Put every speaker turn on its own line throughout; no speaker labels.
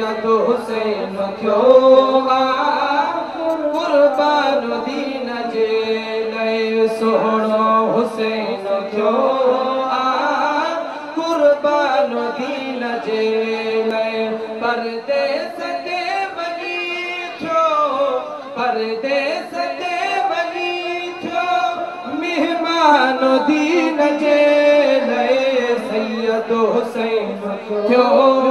सैयद हुसैन थियो कुर्बान दीन जे लए सोहणो हुसैन थियो कुर्बान दीन जे लए परदेस ते वञी थियो परदेस ते वञी थियो मेहमान दीन जे लए सैयद हुसैन थियो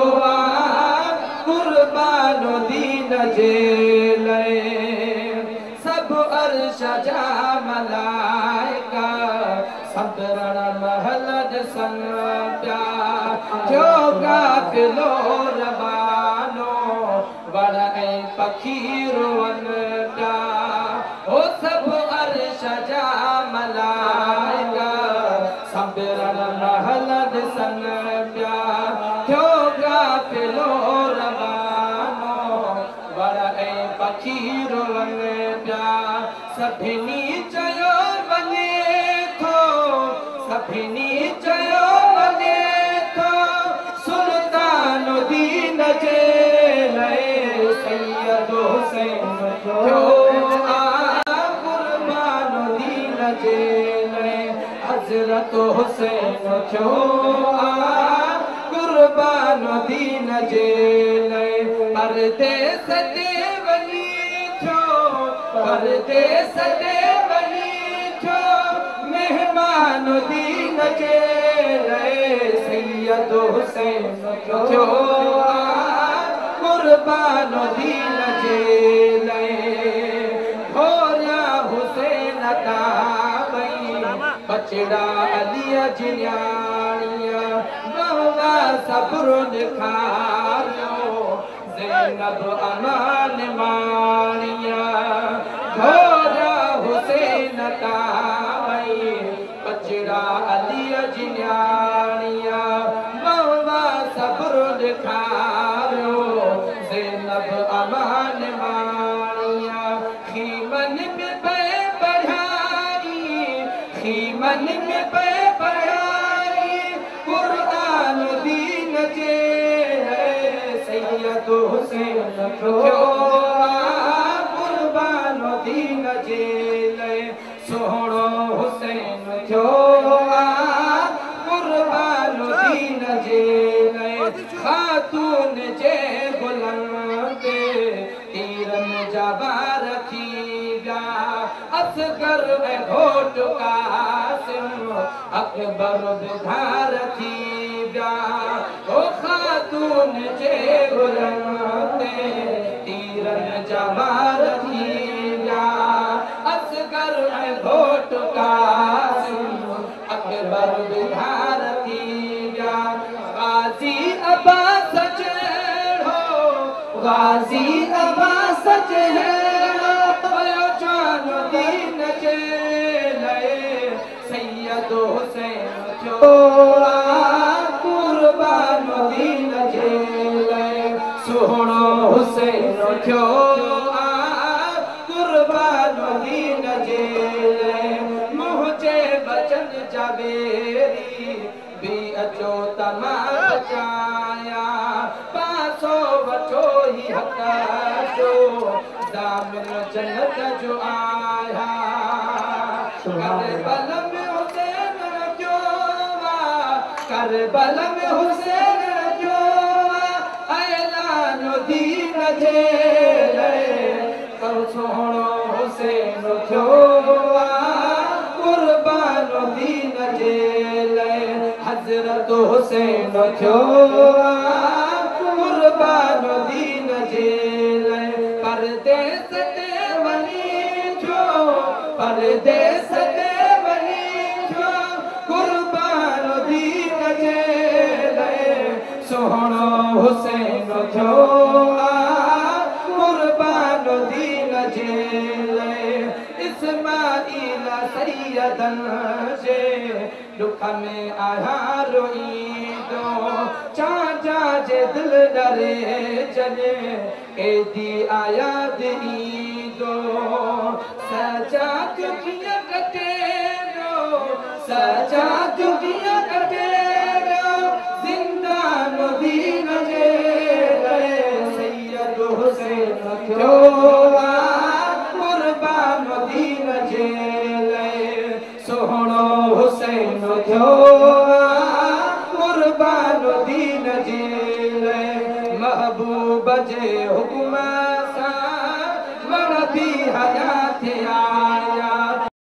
कुर्बान दीन जे लए सब अर्श जा मलाइका सबरण महल ॾिसन पिया थियो काफ़िलो रवानो वण ऐं पखी रोअनि पिया हो सब अर्श जा मलाइका सबरण महल ॾिसन पिया थियो काफ़िलो रवानो वण ऐं पखी रोअनि पिया सभिनी चयो वञे थो सभिनी चयो वञे थो सुल्तान दीन जे लए सैयद हुसैन थियो कुर्बान दीन जे लए हज़रत हुसैन थियो कुर्बान दीन जे लए परदेस ते वञी थियो परदेस ते वञी थियो मेहमान दीन जे लए सैयद हुसैन थियो कुर्बान दीन जे लए होरिया हुसैन ता वई बचड़ा अलीअ जी न्याणीअ बहुआ सब्र निखारियो ज़ैनब अमान माणीअ होरिया हुसैन ता वई बचड़ा अलीअ जी न्याणीअ बहुआ सब्र निखारियो ज़ैनब अमान माणीअ खीमन में पए पढ़ाई खीमन में पए पढ़ाई कुरान दीन जे सैयद हुसैन थियो कुर्बान दीन जे लए सोहणो हुसैन थियो कुर्बान दीन जे लए खातून जे गुलनि ते तीरनि जा वार थी विया असगर ऐं घोट कासिम अकबर बुधार थी विया ओ खातून जे गुलनि ते तीरनि जा वार थी विया असगर ऐं घोट कासिम अकबर बुधार थी विया गाज़ी अब्बास जहिड़ो गाज़ी अब्बास जहिड़ो पयो जान दीन जे लए सैयद हुसैन थियो कुर्बान दीन जे लए सोहणो हुसैन थियो कुर्बान दीन जे लए मुंहिंजे बचन जा बेरी बि अचो त मां बचाया पासो वठो ही हक़ जो दामिन जन्नत जो आया करबल में हुसैन जो करबल में हुसैन जो ऐलान दीन जे लए सोहणो हुसैन थियो कुर्बान दीन जे लए हज़रत हुसैन थियो कुर्बान दीन जे लए परदेस ते वञी थियो परदेस ते वञी थियो कुर्बान दीन जे लए सोहणो हुसैन थियो कुर्बान दीन जे लए इस्माइल सैयदन जे दुख में आया रोईंदो चाचा जे दिल डरे जने एदी आया दीदो सजा दुनिया कटेरो सजा दुनिया कटेरो जिंदान दीन जे सोहणो हुसैन थियो कुर्बान दीन जे महबूब जे हुक्म सां वण थी हया